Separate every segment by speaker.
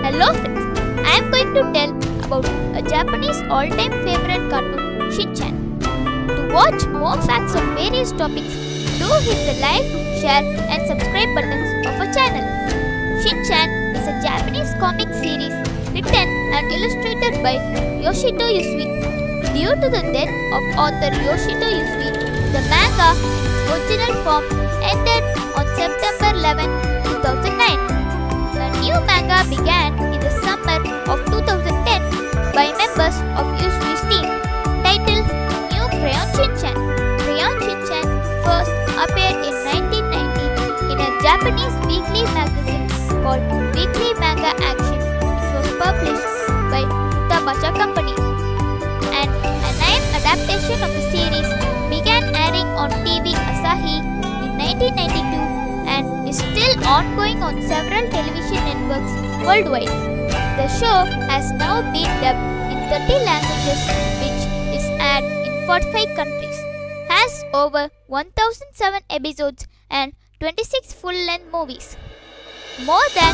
Speaker 1: Hello friends, I am going to tell about a Japanese all-time favorite cartoon, Shin-chan. To watch more facts on various topics, do hit the like, share and subscribe buttons of our channel. Shin-chan is a Japanese comic series written and illustrated by Yoshito Usui. Due to the death of author Yoshito Usui, the manga in its original form ended on September 11, 2009. A new manga began in the summer of 2010 by members of Usui's team, titled New Crayon Shin-chan. Crayon Shin-chan first appeared in 1990 in a Japanese weekly magazine called Weekly Manga Action, which was published by Futabasha Company. And a 9th adaptation of the series began airing on TV Asahi in 1992 and is still ongoing on several television networks worldwide. The show has now been dubbed in 30 languages, which is aired in 45 countries, has over 1007 episodes and 26 full-length movies. More than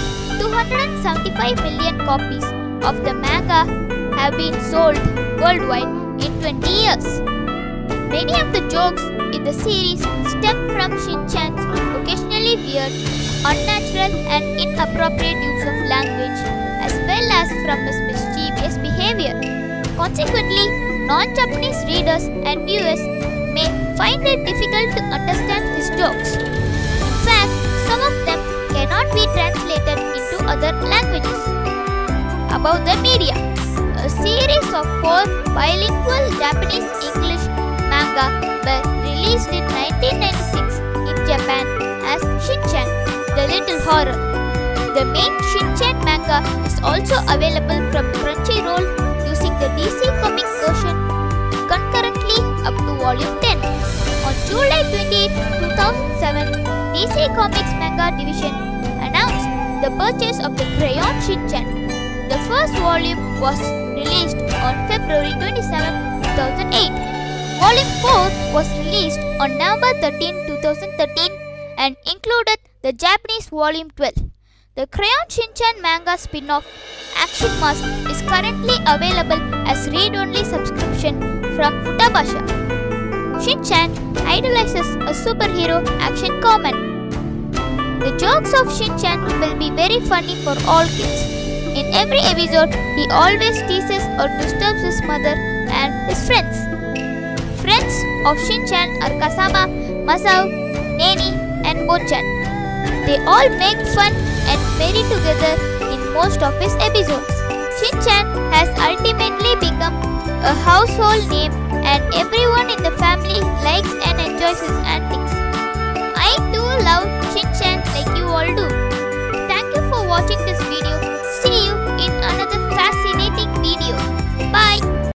Speaker 1: 275 million copies of the manga have been sold worldwide in 20 years. Many of the jokes in the series stem from Shin-chan's occasionally weird, unnatural and inappropriate use of language, as well as from his mischievous behavior. Consequently, non-Japanese readers and viewers may find it difficult to understand his jokes. In fact, some of them cannot be translated into other languages. About the media, a series of 4 bilingual Japanese-English manga were released in 1996 in Japan as Shin-chan, The Little Horror. The main Shin-chan manga is also available from Crunchyroll using the DC Comics version concurrently up to Volume 10. On July 28, 2007, DC Comics Manga Division announced the purchase of the Crayon Shin-chan. The first volume was released on February 27, 2008. Volume 4 was released on November 13, 2013 and included the Japanese Volume 12. The Crayon Shin-chan manga spin-off Action Mask is currently available as read-only subscription from Futabasha. Shin-chan idolizes a superhero action comic. The jokes of Shin-chan will be very funny for all kids. In every episode, he always teases or disturbs his mother and his friends. Friends of Shin-chan are Kasama, Masao, Neni and Bonchan. They all make fun and merry together in most of his episodes. Shin-chan has ultimately become a household name and everyone in the family likes and enjoys his antics. I too love Shin-chan like you all do. Thank you for watching this video.